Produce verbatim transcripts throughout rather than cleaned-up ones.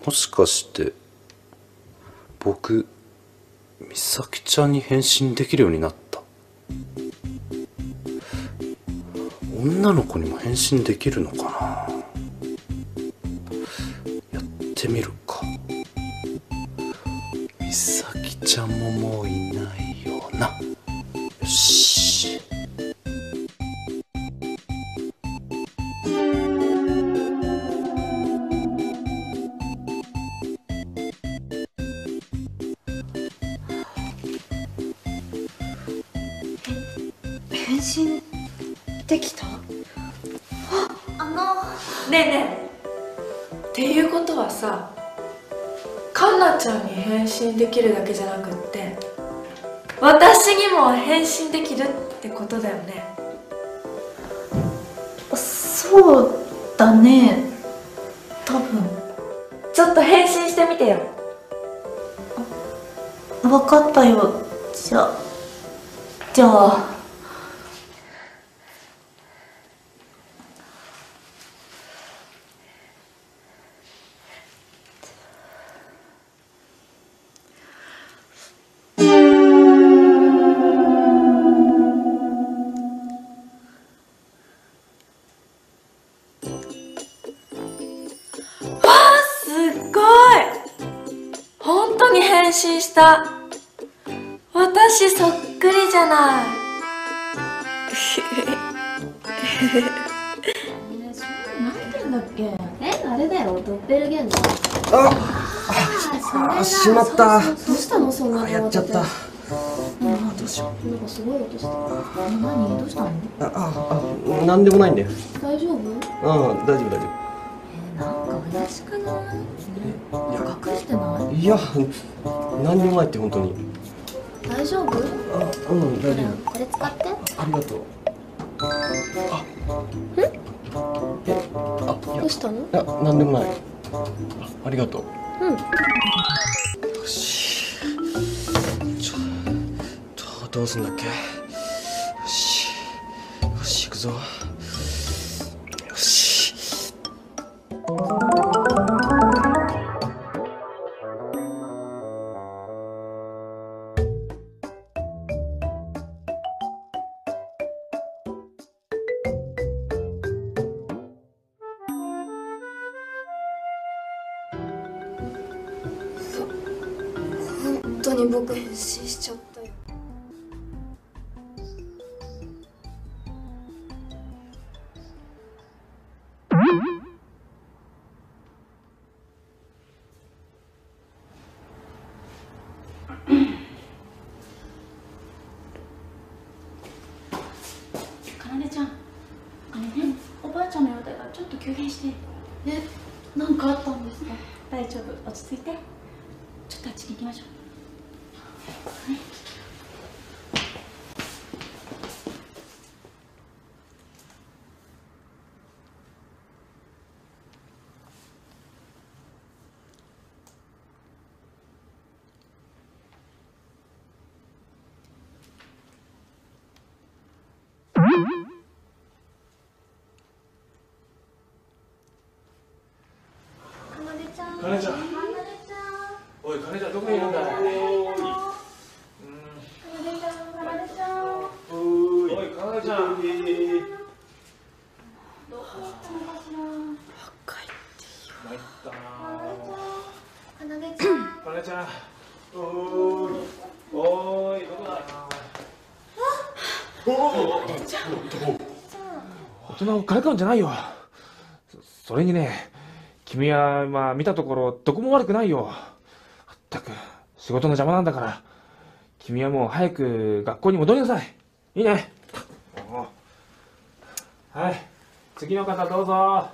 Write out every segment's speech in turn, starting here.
もしかして僕美咲ちゃんに変身できるようになった？女の子にも変身できるのかな。やってみるか。美咲ちゃんももういないよな。よし。 変身できた？あのねえねえ、っていうことはさ、カンナちゃんに変身できるだけじゃなくって私にも変身できるってことだよね。 そうだね、多分。 ちょっと変身してみてよ。 分かったよ。じゃあじゃあ本当に変身した。私そっくりじゃない。 なんて言うんだっけ。え、あれだよ、ドッペルゲンガー。 ああ、 あ、しまった。 どうしたの、そんなに。 やっちゃった。 どうしよう。なんかすごい音して。何、どうしたの？ あ、あ、なんでもないんだよ。 大丈夫？ うん、大丈夫大丈夫。 なんか怪しくない？いや、隠してない？ いや、何にもないって本当に。 大丈夫？ あ、うん、大丈夫。 これ使って。 ありがとう。あ、 え？ え、あ、いや、 どうしたの？ いや、なんでもない。あ、ありがとう。 うん。 よし。ちょ、どう、どうすんだっけ。よし。よし、行くぞ。よし。 本当に僕変身しちゃったよ。 かなでちゃん、あのね、おばあちゃんの容体がちょっと急変して。え、なんかあったんですか？大丈夫、落ち着いて。ちょっとあっちに行きましょう。はい。 かねちゃん、おい、かねちゃん、どこにいるんだ。おい、おい、かねちゃん。 どこ行ったのかしら。 若いって参ったな。 かなでちゃん。 かねちゃん。おーい、おーい、どこだ。おお。大人をからかうんじゃないよ。そ、それにね、君はまあ見たところどこも悪くないよ。まったく仕事の邪魔なんだから。君はもう早く学校に戻りなさい。いいね。はい、次の方どうぞ。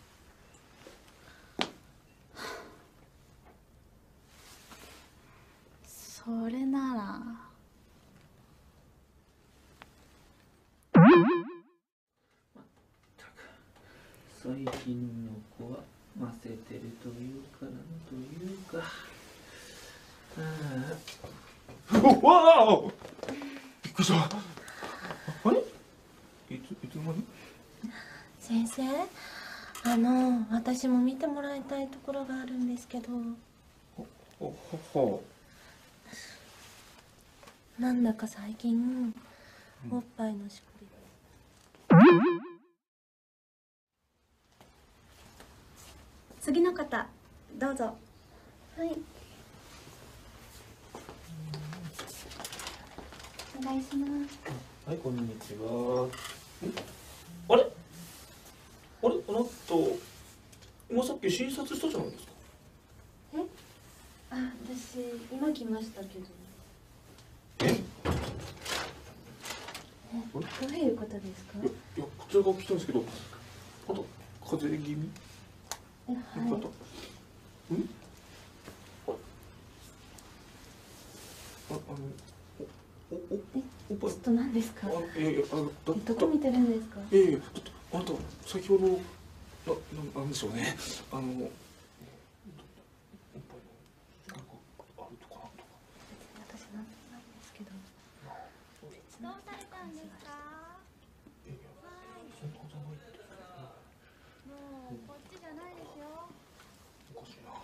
それなら。 最近の子はませてるというかなんというか。 おわあ、びっくりした。あれいついつの間に。 先生、 あの私も見てもらいたいところがあるんですけど。 ほほなんだか最近おっぱいのしこり次の方どうぞ。はい、お願いします。 はい、こんにちは。あれあれあなた、今さっき診察したじゃないですか。 え、あ、私今来ましたけど。 えどういうことですか？ いや、いやこちらが聞きたいんですけど、あんた風邪気味？ え、はい。 よかった。うん？あ、あ、あの、お、お、お、おっぱい。 ちょっと何ですか？ あ、いやいや、あの、だ、 どこ見てるんですか？ いやいや、だって、あなた、先ほど、な、な、なんでしょうね。あの、おっぱいの、なんか、あるとかなんとか。 私なんともないんですけど。 どうされたんですか？ いやいや、そんなことないって。 もうこっちじゃないですよ。 おかしいな。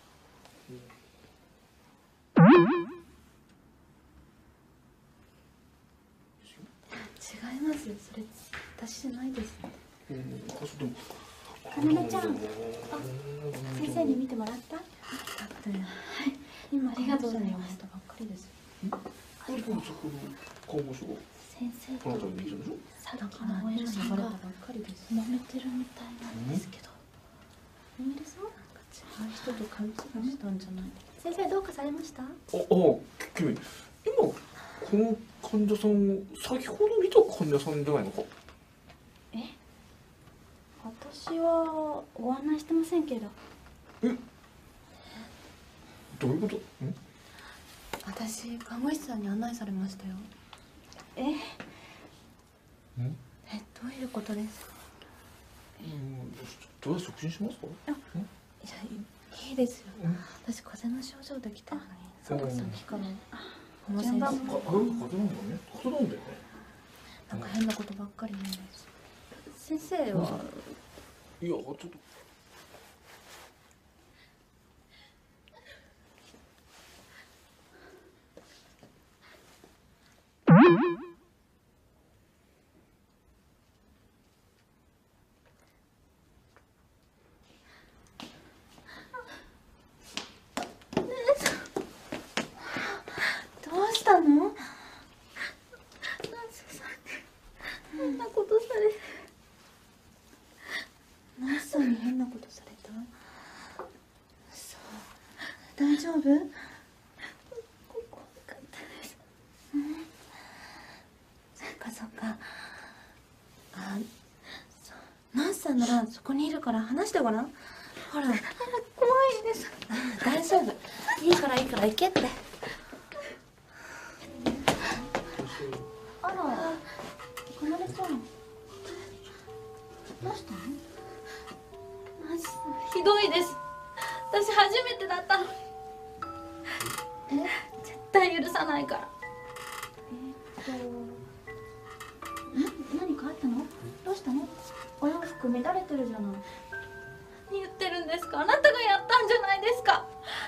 違いますよ、それ私じゃないです。 うん、あ、そうでも。 かなめちゃん、あ、先生に見てもらった？ だって今ありがとうございましたばっかりです。 あれでも先ほど看護師が先生あなたに言ったでしょ。 さっきの オーエル さんがばっかりです。 揉めてるみたいなんですけど。 おめでそうなんか違う人と勘違いしたんじゃない？ 先生どうかされました？ あ、あ、君、今この患者さん、先ほど見た患者さんじゃないのか。 え、私はご案内してませんけど。 え、どういうこと？ん？ 私看護師さんに案内されましたよ。 え、 ん？ え、どういうことですか？ うん、どうやって促進しますか？ いや、いいですよ。私風邪の症状で来たのに、そうさっきからこの先生か、あ、風邪なんだね。風邪なんだよね。 なんか変なことばっかり言うんです。 先生は？ いや、ちょっと。 どうしたの？ ナースさんに変なことされて。 ナースさんに変なことされた？そう、大丈夫？ 怖かったです。 うん、そっかそっか。あ、そう、ナースさんならそこにいるから話してごらん。ほら、 怖いです。 大丈夫。いいからいいから行けって。 あら、かなめちゃん、どうしたの？ マジひどいです。私初めてだったのに。 え、 絶対許さないから。 えー、っと、な、何かあったの？どうしたの？お洋服乱れてるじゃない。 何言ってるんですか？あなたがやったんじゃないですか。